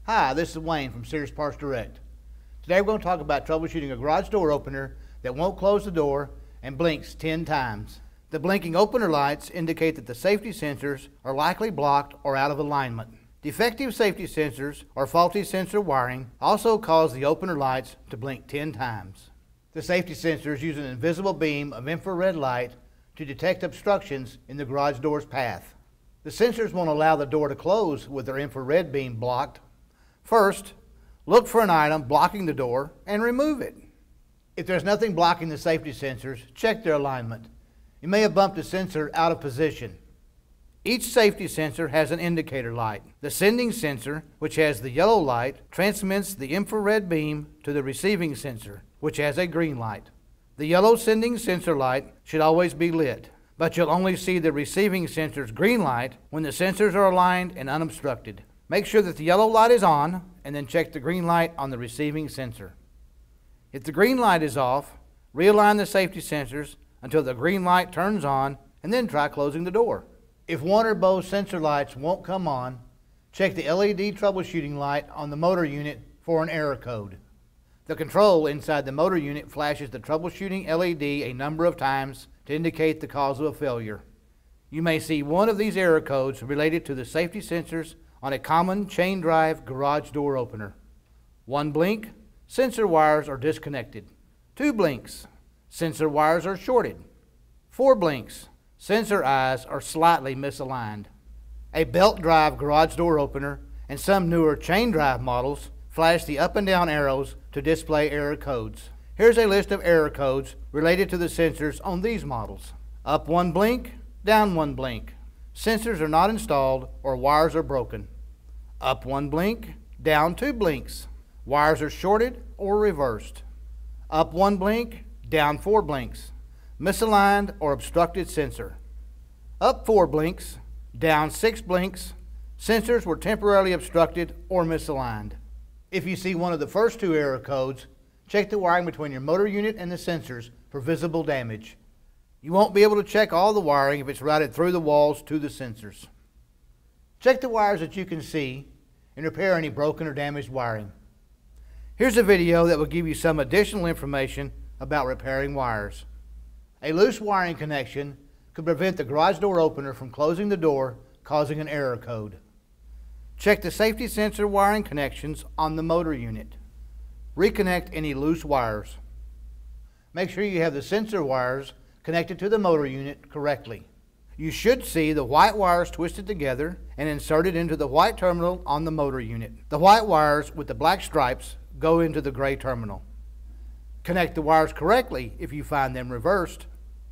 Hi, this is Wayne from Sears PartsDirect. Today we're going to talk about troubleshooting a garage door opener that won't close the door and blinks 10 times. The blinking opener lights indicate that the safety sensors are likely blocked or out of alignment. Defective safety sensors or faulty sensor wiring also cause the opener lights to blink 10 times. The safety sensors use an invisible beam of infrared light to detect obstructions in the garage door's path. The sensors won't allow the door to close with their infrared beam blocked. First, look for an item blocking the door and remove it. If there's nothing blocking the safety sensors, check their alignment. You may have bumped a sensor out of position. Each safety sensor has an indicator light. The sending sensor, which has the yellow light, transmits the infrared beam to the receiving sensor, which has a green light. The yellow sending sensor light should always be lit, but you'll only see the receiving sensor's green light when the sensors are aligned and unobstructed. Make sure that the yellow light is on, and then check the green light on the receiving sensor. If the green light is off, realign the safety sensors until the green light turns on, and then try closing the door. If one or both sensor lights won't come on, check the LED troubleshooting light on the motor unit for an error code. The control inside the motor unit flashes the troubleshooting LED a number of times to indicate the cause of a failure. You may see one of these error codes related to the safety sensors on a common chain drive garage door opener. 1 blink, sensor wires are disconnected. 2 blinks, sensor wires are shorted. 4 blinks, sensor eyes are slightly misaligned. A belt drive garage door opener and some newer chain drive models flash the up and down arrows to display error codes. Here's a list of error codes related to the sensors on these models. Up 1 blink, down 1 blink. Sensors are not installed or wires are broken. Up 1 blink, down 2 blinks. Wires are shorted or reversed. Up 1 blink, down 4 blinks. Misaligned or obstructed sensor. Up 4 blinks, down 6 blinks. Sensors were temporarily obstructed or misaligned. If you see one of the first 2 error codes, check the wiring between your motor unit and the sensors for visible damage. You won't be able to check all the wiring if it's routed through the walls to the sensors. Check the wires that you can see and repair any broken or damaged wiring. Here's a video that will give you some additional information about repairing wires. A loose wiring connection could prevent the garage door opener from closing the door, causing an error code. Check the safety sensor wiring connections on the motor unit. Reconnect any loose wires. Make sure you have the sensor wires connected to the motor unit correctly. You should see the white wires twisted together and inserted into the white terminal on the motor unit. The white wires with the black stripes go into the gray terminal. Connect the wires correctly if you find them reversed.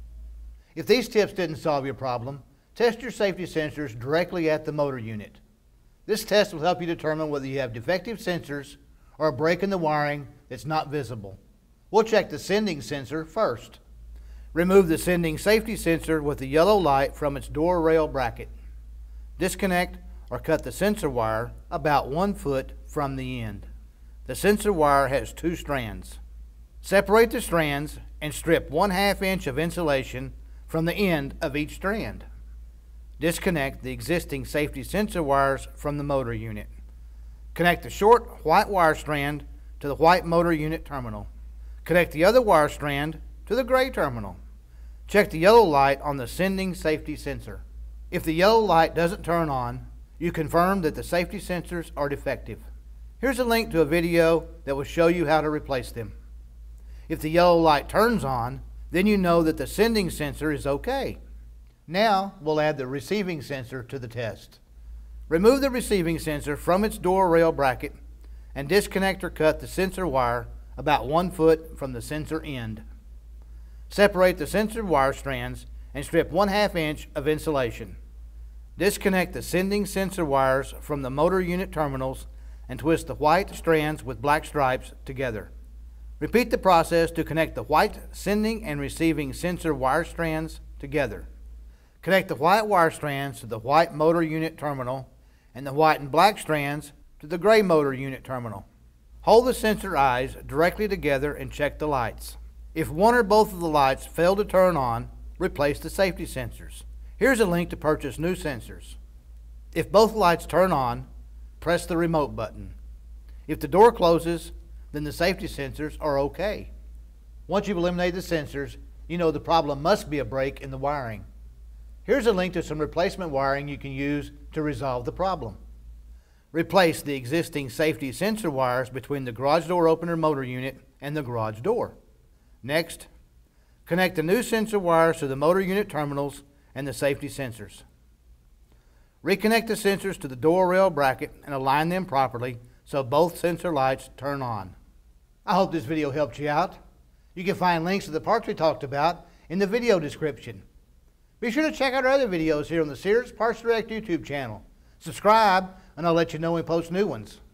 If these tips didn't solve your problem, test your safety sensors directly at the motor unit. This test will help you determine whether you have defective sensors or a break in the wiring that's not visible. We'll check the sending sensor first. Remove the sending safety sensor with the yellow light from its door rail bracket. Disconnect or cut the sensor wire about 1 foot from the end. The sensor wire has 2 strands. Separate the strands and strip 1/2 inch of insulation from the end of each strand. Disconnect the existing safety sensor wires from the motor unit. Connect the short white wire strand to the white motor unit terminal. Connect the other wire strand to the gray terminal. Check the yellow light on the sending safety sensor. If the yellow light doesn't turn on, you confirm that the safety sensors are defective. Here's a link to a video that will show you how to replace them. If the yellow light turns on, then you know that the sending sensor is okay. Now we'll add the receiving sensor to the test. Remove the receiving sensor from its door rail bracket and disconnect or cut the sensor wire about 1 foot from the sensor end. Separate the sensor wire strands and strip 1/2 inch of insulation. Disconnect the sending sensor wires from the motor unit terminals and twist the white strands with black stripes together. Repeat the process to connect the white sending and receiving sensor wire strands together. Connect the white wire strands to the white motor unit terminal and the white and black strands to the gray motor unit terminal. Hold the sensor eyes directly together and check the lights. If one or both of the lights fail to turn on, replace the safety sensors. Here's a link to purchase new sensors. If both lights turn on, press the remote button. If the door closes, then the safety sensors are okay. Once you've eliminated the sensors, you know the problem must be a break in the wiring. Here's a link to some replacement wiring you can use to resolve the problem. Replace the existing safety sensor wires between the garage door opener motor unit and the garage door. Next, connect the new sensor wires to the motor unit terminals and the safety sensors. Reconnect the sensors to the door rail bracket and align them properly so both sensor lights turn on. I hope this video helped you out. You can find links to the parts we talked about in the video description. Be sure to check out our other videos here on the Sears PartsDirect YouTube channel. Subscribe, and I'll let you know when we post new ones.